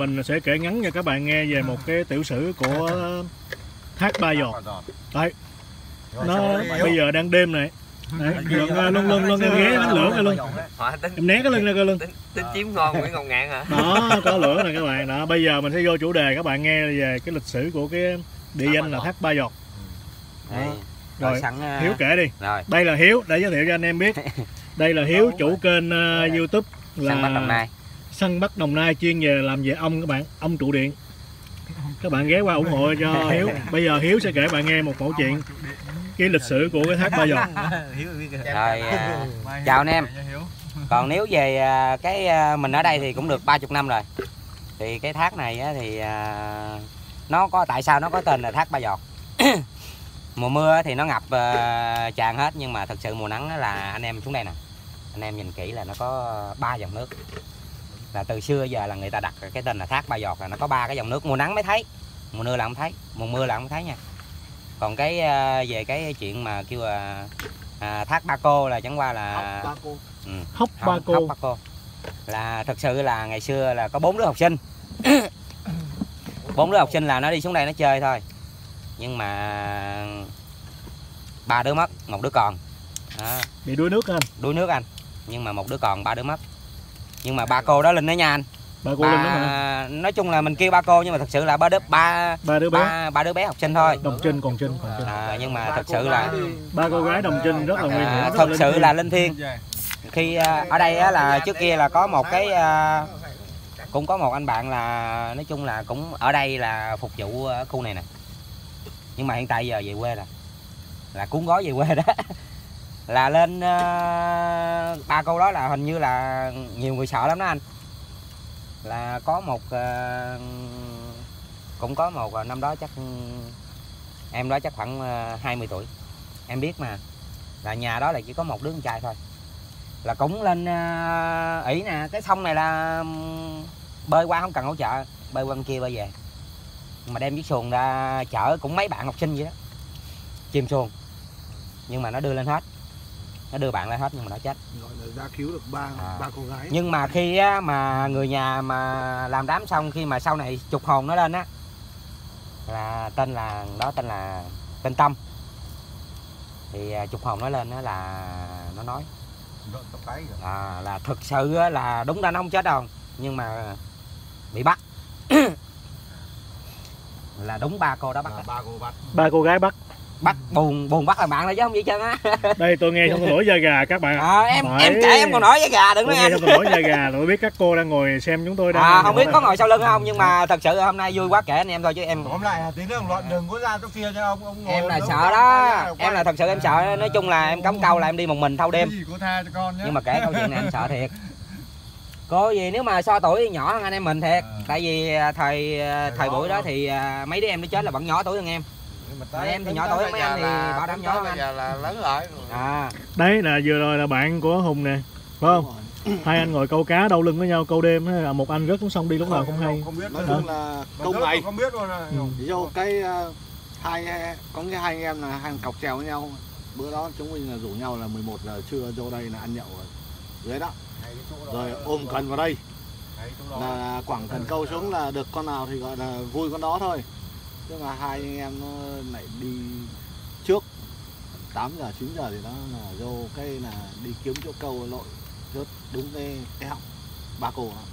mình sẽ kể ngắn cho các bạn nghe về một cái tiểu sử của thác Ba Giọt. Đấy, nó bây giờ đang đêm này. Đấy, luôn ghé bánh lửa này luôn. Em né cái lưng ra coi lưng. Tính chiếm ngon Nguyễn Ngọc Ngạn hả? Đó, có lửa nè các bạn. Đó, bây giờ mình sẽ vô chủ đề các bạn nghe về cái lịch sử của cái địa danh là thác Ba Giọt. Rồi, Hiếu kể đi. Rồi. Đây là Hiếu, để giới thiệu cho anh em biết. Đây là Hiếu, chủ kênh YouTube là Săn Bắt Đồng Nai. Săn Bắt Đồng Nai, chuyên về làm về ong các bạn, ong trụ điện. Các bạn ghé qua ủng hộ cho Hiếu. Bây giờ Hiếu sẽ kể bạn nghe một mẫu chuyện cái lịch sử của cái thác Ba Giọt. Rồi, chào anh em. Còn nếu về cái mình ở đây thì cũng được 30 năm rồi. Thì cái thác này thì nó có, tại sao nó có tên là thác Ba Giọt? Mùa mưa thì nó ngập tràn hết, nhưng mà thật sự mùa nắng là anh em xuống đây nè, anh em nhìn kỹ là nó có 3 dòng nước. Là từ xưa giờ là người ta đặt cái tên là thác Ba Giọt, là nó có 3 cái dòng nước, mùa nắng mới thấy, mùa mưa là không thấy, mùa mưa là không thấy nha. Còn cái về cái chuyện mà kêu là thác Ba Cô là chẳng qua là Hốc Ba Cô là thật sự là ngày xưa là có 4 đứa học sinh. 4 đứa học sinh là nó đi xuống đây nó chơi thôi, nhưng mà 3 đứa mất, 1 đứa còn. Đó. Bị đuối nước anh. Đuối nước anh, nhưng mà 1 đứa còn, 3 đứa mất. Nhưng mà ba cô đó Linh đó nha anh. Ba cô Linh đó hả? Nói chung là mình kêu ba cô nhưng mà thật sự là ba đứa bé học sinh thôi. Đồng Trinh còn Trinh. Nhưng mà thật sự là 3 cô gái Đồng Trinh rất là nguy hiểm. Thật sự là linh thiêng. Khi ở đây là trước kia là có một cái cũng có một anh bạn là nói chung là cũng ở đây là phục vụ ở khu này nè. Nhưng mà hiện tại giờ về quê rồi, là cuốn gói về quê đó. Là lên ba cô đó là hình như là nhiều người sợ lắm đó anh. Là có một cũng có một năm đó chắc em đó chắc khoảng 20 tuổi, em biết mà, là nhà đó là chỉ có 1 đứa con trai thôi, là cũng lên ỷ nè, cái sông này là bơi qua không cần hỗ trợ, bơi qua bên kia bơi về, mà đem chiếc xuồng ra chở cũng mấy bạn học sinh vậy đó, chìm xuồng, nhưng mà nó đưa lên hết, nó đưa bạn lên hết nhưng mà nó chết. Gọi là ra cứu được ba cô gái. Nhưng mà khi mà người nhà mà làm đám xong, khi mà sau này trục hồn nó lên á, là tên là đó tên Tâm, thì trục hồn nó lên đó là nó nói là thực sự là đúng ra nó không chết đâu, nhưng mà bị bắt. Là đúng 3 cô đó bắt. 3 cô gái bắt buồn bắt là bạn rồi chứ không vậy trơn á. Đây tôi nghe xong tôi nổi da gà các bạn. Em kể em còn nổi da gà, đừng nói nghe xong tôi nổi da gà. Tôi biết các cô đang ngồi xem chúng tôi đang không biết có ngồi sau lưng không, nhưng mà thật sự hôm nay vui quá kể anh em thôi chứ em tóm lại tí nữa luận đừng có ra chỗ kia cho ông ngồi. Em là sợ đó, em là thật sự em sợ. Nói chung là em cắm câu là em đi một mình thâu đêm, nhưng mà kể câu chuyện này em sợ thiệt. Cô gì nếu mà so tuổi nhỏ hơn anh em mình thiệt, tại vì thời buổi đó thì mấy đứa em nó chết là vẫn nhỏ tuổi hơn em. Em thì nhỏ tuổi hơn mấy anh thì bảo đảm nhỏ hơn anh. Giờ là lớn rồi. Đấy là vừa rồi là bạn của Hùng nè, phải không? Hai anh ngồi câu cá đau lưng với nhau câu đêm, một anh rớt xuống sông đi lúc nào không hay. Không biết, nói chung là câu ngày không biết luôn. Do cái hai anh em là hàng cọc chèo với nhau. Bữa đó chúng mình là rủ nhau là 11 giờ trưa vô đây là ăn nhậu ở dưới đó, rồi ôm cần vào đây là quẳng cần câu xuống, là được con nào thì gọi là vui con đó thôi. Nhưng mà hai anh em nó lại đi trước 8 giờ 9 giờ thì nó là vô cái là đi kiếm chỗ câu lội rớt đúng cái họng ba cô đó,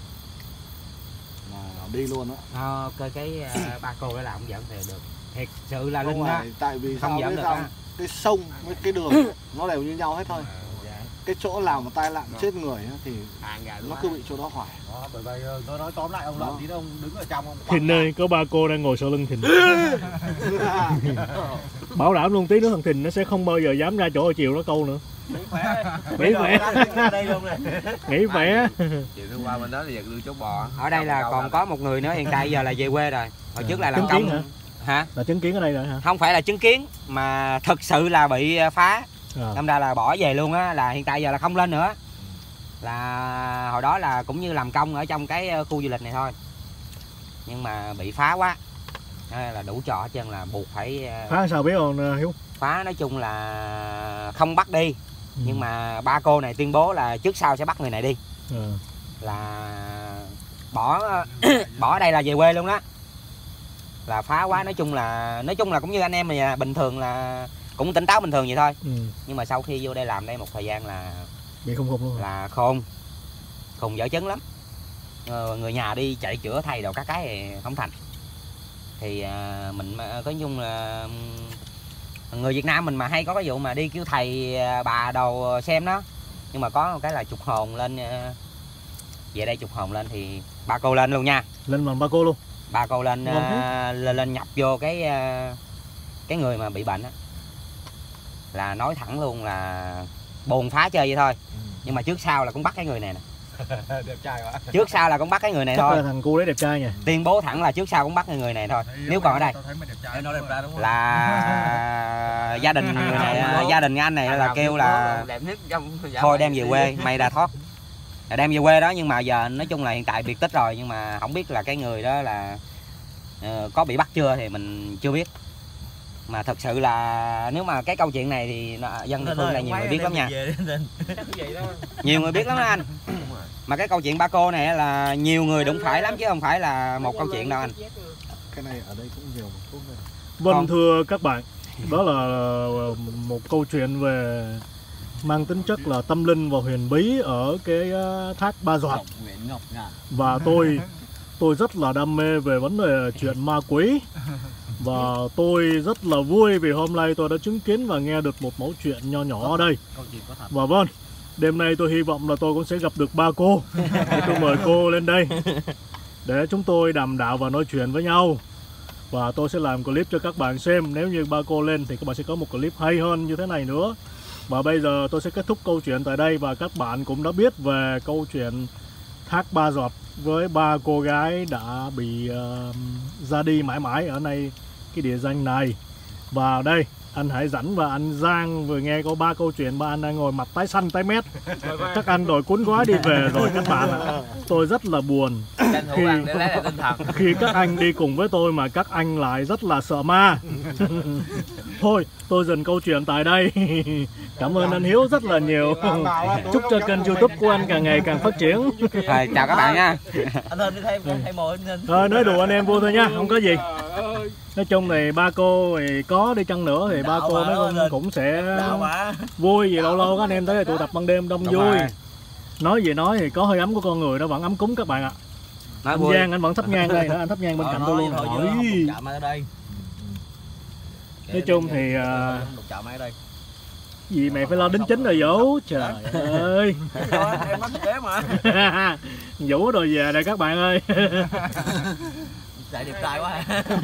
là đi luôn đó. Cái ba cô đó là không giỡn thì được, thiệt sự là Linh đó. Tại vì không giỡn được á. Cái sông với cái đường nó đều như nhau hết thôi. Cái chỗ nào mà tai nạn chết người thì nó cứ bị chỗ đó hoài. Bởi vậy tôi nói tóm lại ông Lợi tí ông đứng ở trong ông. Thìn ơi, có 3 cô đang ngồi sau lưng Thìn. Bảo đảm luôn tí nữa thằng Thìn nó sẽ không bao giờ dám ra chỗ ở chiều nó câu nữa. Nghỉ khỏe. Nghỉ khỏe. Chiều hôm qua bên đó thì giật đưa chó bò. Ở đây là còn có một người nữa, hiện tại giờ là về quê rồi. Hồi trước là làm công. Hả? Là chứng kiến ở đây rồi hả? Không phải là chứng kiến mà thực sự là bị phá. Đâm ra là bỏ về luôn á, là hiện tại giờ là không lên nữa. Là hồi đó là cũng như làm công ở trong cái khu du lịch này thôi, nhưng mà bị phá quá, là đủ trò hết trơn, là buộc phải phá. Sao biết không Hiếu? Phá nói chung là không bắt đi, nhưng mà ba cô này tuyên bố là trước sau sẽ bắt người này đi. Là bỏ ở đây là về quê luôn đó, là phá quá. Nói chung là cũng như anh em mình bình thường là cũng tỉnh táo bình thường vậy thôi. Nhưng mà sau khi vô đây làm đây một thời gian là bị khùng luôn, là khùng dở chấn lắm. Người nhà đi chạy chữa thay đồ các cái thì không thành. Thì mình có chung là người Việt Nam mình mà hay có cái vụ mà đi kêu thầy bà đồ xem đó. Nhưng mà có một cái là trục hồn lên, về đây trục hồn lên thì ba cô lên luôn nha. Lên bằng ba cô luôn. Ba cô lên lên nhập vô cái người mà bị bệnh á, là nói thẳng luôn là bồn phá chơi vậy thôi. Nhưng mà trước sau là cũng bắt cái người này nè. Đẹp trai quá. Trước sau là cũng bắt cái người này chắc thôi. là thằng cu đấy đẹp trai nha. Tuyên bố thẳng là trước sau cũng bắt cái người này thôi. Nếu còn ở đây là gia đình người này, gia đình anh này là kêu là thôi đem về quê, mày đã thoát. Đem về quê đó, nhưng mà giờ nói chung là hiện tại biệt tích rồi, nhưng mà không biết là cái người đó là có bị bắt chưa thì mình chưa biết. Mà thật sự là nếu mà cái câu chuyện này thì dân địa phương này nhiều người biết lắm nha. Nhiều người biết lắm đó anh. Mà cái câu chuyện ba cô này là nhiều người đụng phải lắm chứ không phải là một câu chuyện đâu anh. Cái này ở đây cũng nhiều. Vâng, thưa các bạn, đó là một câu chuyện về mang tính chất là tâm linh và huyền bí ở cái thác Ba Giọt. Và tôi rất là đam mê về vấn đề chuyện ma quỷ. Và tôi rất là vui vì hôm nay tôi đã chứng kiến và nghe được một mẩu chuyện nho nhỏ ở đây. Và vâng, đêm nay tôi hy vọng là tôi cũng sẽ gặp được ba cô. Thì tôi mời cô lên đây để chúng tôi đàm đạo và nói chuyện với nhau. Và tôi sẽ làm clip cho các bạn xem. Nếu như ba cô lên thì các bạn sẽ có một clip hay hơn như thế này nữa. Và bây giờ tôi sẽ kết thúc câu chuyện tại đây. Và các bạn cũng đã biết về câu chuyện thác Ba Giọt với ba cô gái đã bị ra đi mãi mãi ở đây, cái địa danh này. Và đây anh Hải Rảnh và anh Giang vừa nghe có ba câu chuyện, ba anh đang ngồi mặt tái xanh tái mét. Các anh đòi cuốn gói đi về rồi các bạn ạ. Tôi rất là buồn khi các anh đi cùng với tôi mà các anh lại rất là sợ ma. Thôi tôi dừng câu chuyện tại đây. Cảm ơn anh Hiếu rất là nhiều. Chúc cho kênh YouTube của anh càng ngày càng phát triển. Rồi, chào các bạn nha. Anh Hên đi thêm mồi anh. Thôi nói đùa anh em vui thôi nha, không có gì. Nói chung thì ba cô thì có đi chăng nữa thì ba cô nó cũng sẽ vui, vì lâu lâu các anh em tới tụ tập ban đêm đông vui. Nói gì nói thì có hơi ấm của con người nó vẫn ấm cúng các bạn ạ. Anh Giang anh vẫn thắp nhang đây, anh thắp nhang bên cạnh tôi luôn. Nói chung thì gì mày phải lo đính chính rồi Vũ, trời ơi. Vũ rồi về đây các bạn ơi. Đại đẹp trai quá.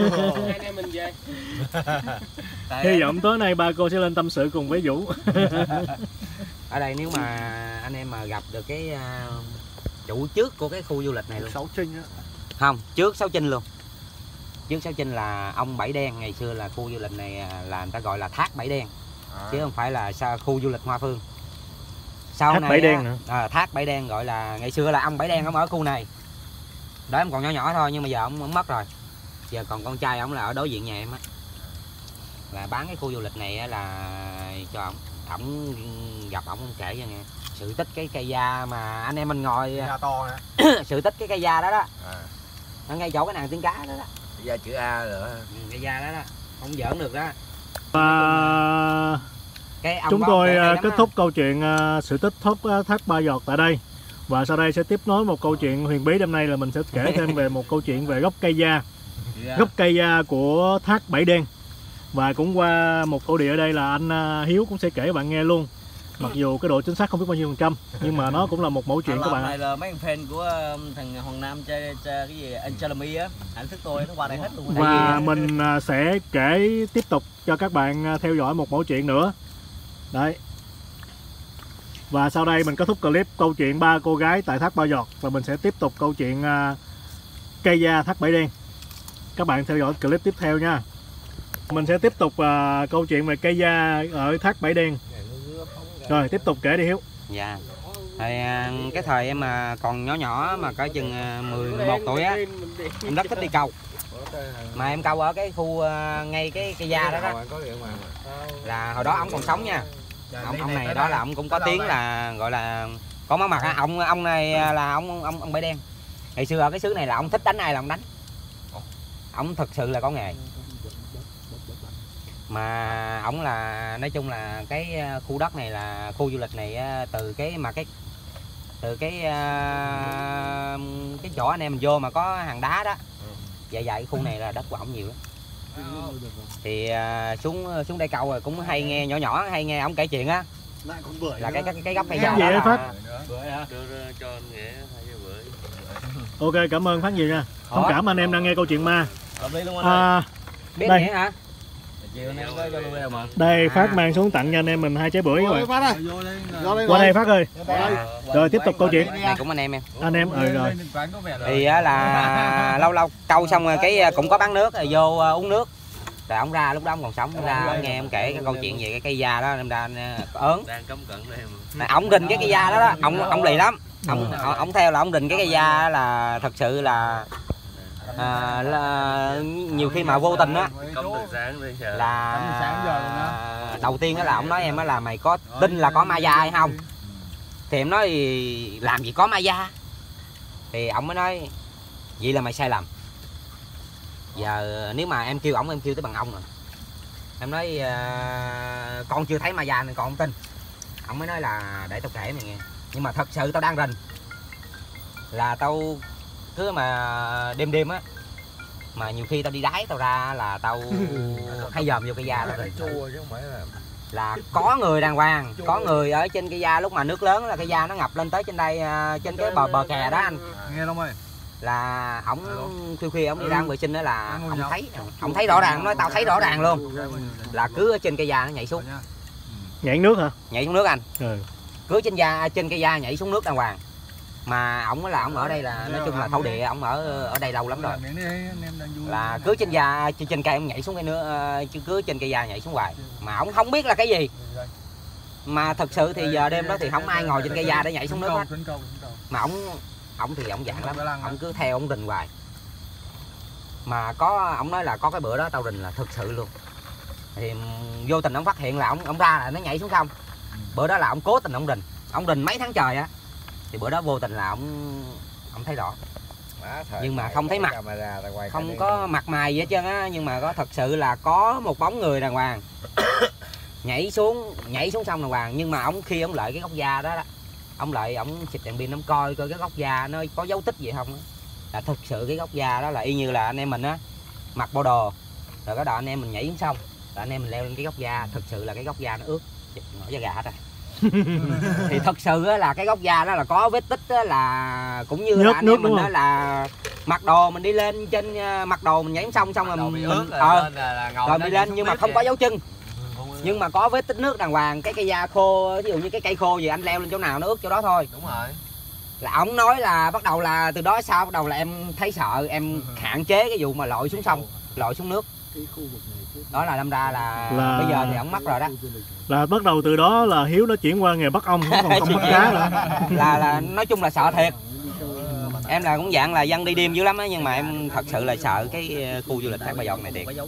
Hy vọng tối nay ba cô sẽ lên tâm sự cùng với Vũ. Ở đây nếu mà anh em mà gặp được cái chủ trước của cái khu du lịch này luôn. Sáu Trinh á. Không, trước Sáu Trinh luôn. Trước Sáu Trinh là ông Bảy Đen. Ngày xưa là khu du lịch này là người ta gọi là thác Bảy Đen, chứ không phải là khu du lịch Hoa Phương. Sau thác này Bảy Đen nữa. Thác Bảy Đen gọi là ngày xưa là ông Bảy Đen ông ở khu này. Đó em còn nhỏ nhỏ thôi, nhưng mà giờ ông mất rồi. Giờ còn con trai ông là ở đối diện nhà em á, là bán cái khu du lịch này là cho ổng gặp ổng kể cho nghe sự tích cái cây da mà anh em mình ngồi to nè. sự tích cái cây da đó đó, nó ngay chỗ cái nàng tiếng cá đó đó, da chữ A rồi. cây da đó đó, không giỡn được đó. Và chúng tôi kết thúc câu chuyện sự tích thác Ba Giọt tại đây. Và sau đây sẽ tiếp nối một câu chuyện huyền bí. Đêm nay là mình sẽ kể thêm về một câu chuyện về gốc cây da. Gốc cây da của thác Bảy Đen. Và cũng qua một thổ địa ở đây là anh Hiếu cũng sẽ kể bạn nghe luôn. Mặc dù cái độ chính xác không biết bao nhiêu %, nhưng mà nó cũng là một mẫu chuyện các bạn ạ. Này là mấy fan của thằng Hoàng Nam chơi cái gì anh Chalami á, anh thức tôi nó qua đây hết luôn. Và mình sẽ kể tiếp tục cho các bạn theo dõi một mẫu chuyện nữa. Đấy. Và sau đây mình kết thúc clip câu chuyện ba cô gái tại thác Ba Giọt, và mình sẽ tiếp tục câu chuyện cây da thác Bảy Đen. Các bạn theo dõi clip tiếp theo nha. Mình sẽ tiếp tục câu chuyện về cây da ở thác Bảy Đen. Rồi tiếp tục kể đi Hiếu. Dạ. Thì cái thời em mà còn nhỏ nhỏ mà cỡ chừng 11 tuổi á, em rất thích đi câu. Mà em câu ở cái khu ngay cái cây da đó đó. Là hồi đó ông còn sống nha. Ông này đó là ông cũng có tiếng là gọi là có máu mặt á. Ông này là ông Bảy Đen. Ngày xưa ở cái xứ này là ông thích đánh ai là ông đánh. Ông thực sự là có nghề. Mà ông là nói chung là cái khu đất này là khu du lịch này từ cái chỗ anh em mình vô mà có hàng đá đó. Dạ cái khu này là đất của ổng nhiều lắm. Thì xuống đây câu rồi cũng hay nghe nhỏ hay nghe ông kể chuyện á. Là cái gốc cây già đó là... Ok, cảm ơn Phát nhiều nha. Thông cảm anh em đang nghe câu chuyện ma. Biết đây hả? Đây Phát mang xuống tặng cho anh em mình 2 trái bưởi các bạn. Qua đây Phát ơi. Rồi tiếp tục câu chuyện. Này cũng anh em. Anh em rồi. Thì là lâu câu xong rồi cái cũng có bán nước rồi vô uống nước. Rồi ông ra lúc đó ông còn sống, ra ông nghe ông kể cái câu chuyện về cái cây da đó, em ra ớn. Ông rình cái cây da đó, ông lì lắm. Ông theo là ông rình cái cây da là thật sự là nhiều khi mà vô tình á là đầu tiên đó là ông nói em là mày có tin là có ma da hay không, thì em nói làm gì có ma da, thì ông mới nói vậy là mày sai lầm, giờ nếu mà em kêu ổng em kêu tới bằng ông rồi. Em nói con chưa thấy ma da nên con không tin. Ông mới nói là để tao kể mày nghe, nhưng mà thật sự tao đang rình là tao cứ mà đêm á mà nhiều khi tao đi đáy tao ra là tao hay dòm vô cây da đó là có người đàng hoàng, có người ở trên cây da lúc mà nước lớn là cây da nó ngập lên tới trên đây, trên cái bờ kè đó anh. Nghe không ơi? Là ổng khuya ổng đi ra vệ sinh đó là ông thấy rõ ràng, nói tao thấy rõ ràng luôn là cứ ở trên cây da nó nhảy xuống. Nhảy nước hả? Nhảy xuống nước anh. Cứ trên cây da nhảy xuống nước đàng hoàng. Mà ổng là ổng ở đây là nói chung là thổ địa, ổng ở đây lâu lắm rồi. Là cứ trên da trên cây ông nhảy xuống cái nước, cứ trên cây da nhảy xuống hoài. Mà ổng không biết là cái gì. Mà thật sự thì giờ đêm đó thì không ai ngồi trên cây da để nhảy xuống nước hết. Mà ổng thì ổng dạng lắm, ổng cứ theo ổng rình hoài. Mà ổng nói là có cái bữa đó tao rình là thực sự luôn. Thì vô tình ổng phát hiện là ổng ra là nó nhảy xuống không. Bữa đó là ổng cố tình ổng rình mấy tháng trời á. Thì bữa đó vô tình là ổng thấy rõ. Nhưng mà không thấy mặt, không có mặt mày gì hết trơn á, nhưng mà có thật sự là có một bóng người đàng hoàng nhảy xuống xong đàng hoàng. Nhưng mà khi ổng lợi cái gốc da đó, ổng xịt đèn pin ổng coi cái gốc da nó có dấu tích gì không á. Là thực sự cái gốc da đó là y như là anh em mình á mặc bộ đồ rồi cái đó anh em mình nhảy xuống xong rồi anh em mình leo lên cái gốc da, thực sự là cái gốc da nó ướt nổi da gà hết rồi. Thì thật sự là cái gốc da đó là có vết tích đó, là cũng như là anh em mình đó là mặc đồ mình đi lên trên mặc đồ mình nhảy xong rồi mình rồi đi lên nhưng mà không có dấu chân, nhưng mà có vết tích nước đàng hoàng. Cái cây da khô, ví dụ như cái cây khô gì anh leo lên chỗ nào nó ướt chỗ đó thôi. Đúng rồi. Là ổng nói là bắt đầu là từ đó sau bắt đầu là em thấy sợ, em hạn chế cái vụ mà lội xuống sông, lội xuống nước. Đó là đâm ra là bây giờ thì ổng mắc rồi đó. Là bắt đầu từ đó là Hiếu nó chuyển qua nghề bắt ong, còn không bắt cá nữa. Là nói chung là sợ thiệt. Em là cũng dạng là dân đi đêm dữ lắm á, nhưng mà em thật sự là sợ cái khu du lịch Thác Ba Giọt này thiệt.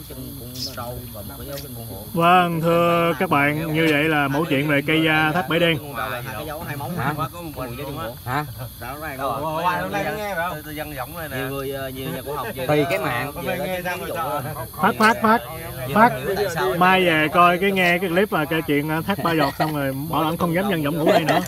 Vâng, thưa các bạn, như vậy là mẫu chuyện về cây da Thác Bảy Đen. Hả? Tùy cái mạng. Phát mai về coi nghe cái clip là kể chuyện Thác Ba Giọt xong rồi bảo ẩn không dám nhân giọng ngủ đây nữa.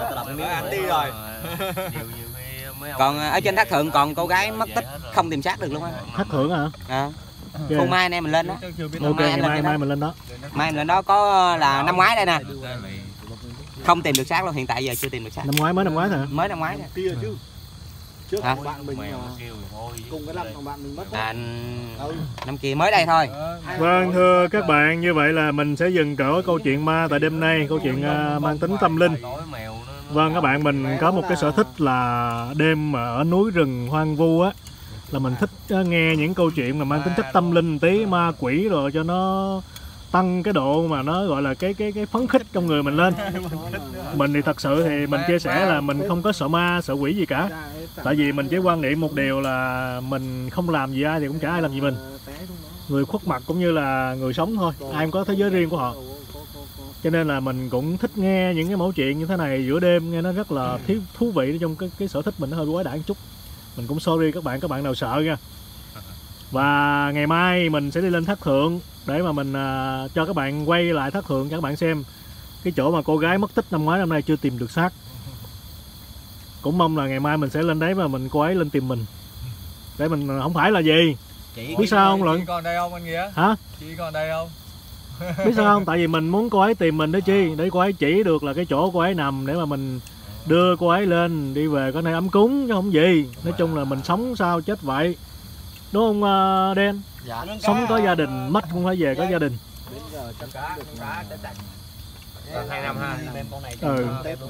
Còn ở trên Thác Thượng còn cô gái mất tích không tìm xác được luôn á. Thác Thượng hả? Khu mai anh em mình lên đó. Ok, mai mình lên đó. Mai mình lên đó có là năm ngoái đây nè. Không tìm được xác luôn, hiện tại giờ chưa tìm được xác. Mới năm ngoái thôi. Mới năm ngoái nè. Trước bạn mình cùng cái năm bạn mình mất. Năm kia mới đây thôi. Vâng, thưa các bạn, như vậy là mình sẽ dừng cỡ câu chuyện ma tại đêm nay, câu chuyện mang tính tâm linh. Vâng các bạn, mình có một cái sở thích là đêm mà ở núi rừng hoang vu á, là mình thích nghe những câu chuyện mà mang tính chất tâm linh tí, ma quỷ rồi cho nó tăng cái độ mà nó gọi là cái phấn khích trong người mình lên. Mình thì thật sự thì mình chia sẻ là mình không có sợ ma sợ quỷ gì cả, tại vì mình chỉ quan niệm một điều là mình không làm gì ai thì cũng chả ai làm gì mình. Người khuất mặt cũng như là người sống thôi, ai cũng có thế giới riêng của họ. Cho nên là mình cũng thích nghe những cái mẫu chuyện như thế này giữa đêm, nghe nó rất là thú vị. Trong cái sở thích mình nó hơi quái đản chút. Mình cũng sorry các bạn nào sợ nha. Và ngày mai mình sẽ đi lên Thác Thượng để mà mình cho các bạn quay lại Thác Thượng cho các bạn xem cái chỗ mà cô gái mất tích năm ngoái năm nay chưa tìm được xác. Cũng mong là ngày mai mình sẽ lên đấy mà cô ấy lên tìm mình. Để mình không phải là gì. Biết sao không Luận? Chị còn đây không anh Nghĩa? Hả? Chị còn đây không? Biết sao không? Tại vì mình muốn cô ấy tìm mình để chi? Để cô ấy chỉ được là cái chỗ cô ấy nằm để mà mình đưa cô ấy lên đi về có nơi ấm cúng chứ không gì. Nói chung là mình sống sao chết vậy. Đúng không Đen? Dạ. Sống có gia đình, mất cũng phải về có gia đình. Đến giờ chắc chắn được Còn 2 năm ha. Ừ.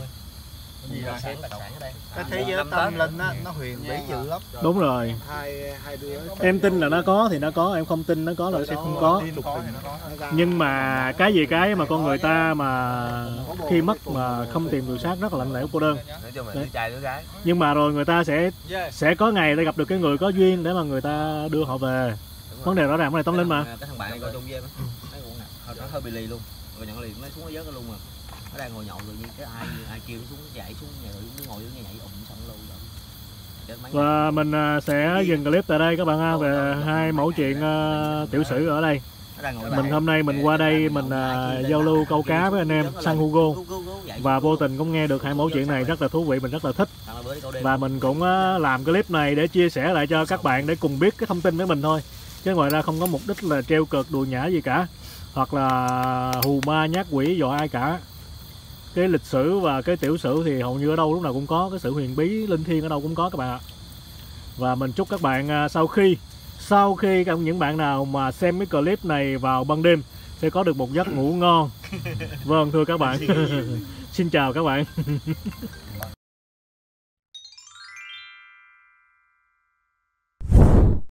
Cái thế giới tâm linh á, nó huyền bí dữ lắm. Đúng rồi. Hai đứa Em tin là nó có thì nó có, em không tin nó có là sẽ không có. Nhưng mà cái mà con người ta mà khi mất mà không tìm được xác rất là lạnh lẽo cô đơn. Nói chung là đứa trai đứa gái. Nhưng mà rồi người ta sẽ có ngày để gặp được cái người có duyên để mà người ta đưa họ về. Vấn đề rõ ràng cái này tâm linh mà. Cái thằng bạn này coi chung với em á, nó hơi bị lì luôn. Rồi nhận liền nó xuống nó vớt nó luôn mà. Nó đang ngồi nhậu tự nhiên cái ai kêu nó xuống chạy xuống nhà rồi nó ngồi nhảy ụng xong luôn rồi. Và mình sẽ dừng clip tại đây các bạn ha, về hai mẫu chuyện tiểu sử ở đây. Mình hôm nay mình qua đây mình giao lưu câu cá với anh em San Hugo và vô tình cũng nghe được hai mẫu chuyện này rất là thú vị, mình rất là thích. Và mình cũng làm clip này để chia sẻ lại cho các bạn để cùng biết cái thông tin với mình thôi. Chứ ngoài ra không có mục đích là trêu cợt đùa nhã gì cả, hoặc là hù ma nhát quỷ dọa ai cả. Cái lịch sử và cái tiểu sử thì hầu như ở đâu lúc nào cũng có, cái sự huyền bí linh thiêng ở đâu cũng có các bạn ạ. Và mình chúc các bạn sau khi những bạn nào mà xem cái clip này vào ban đêm sẽ có được một giấc ngủ ngon. Vâng thưa các bạn. Xin chào các bạn.